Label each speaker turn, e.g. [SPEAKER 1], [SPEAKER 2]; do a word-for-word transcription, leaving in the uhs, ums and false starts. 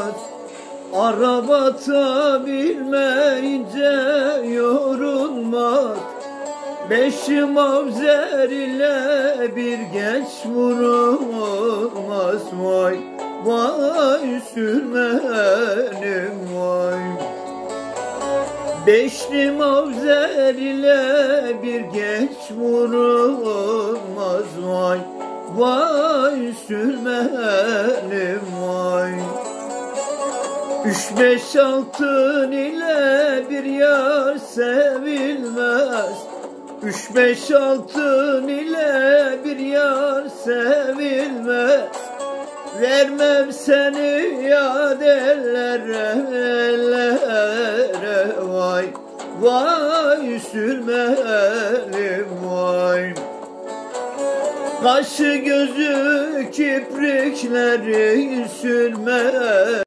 [SPEAKER 1] yorulmaz. Arabata bilmeyince yorulmaz. Beşi mavzer ile bir genç vurulmaz. Vay vay sürmenim vay. Beşli mavzer ile bir genç vurulmaz. Vay vay sürmenim vay. Üç beş altın ile bir yar sevilmez. Üç beş altın ile bir yar sevilmez. Vermem seni yad ellere, ellere vay vay sürmelim vay. Kaşı gözü kiprikleri sürme.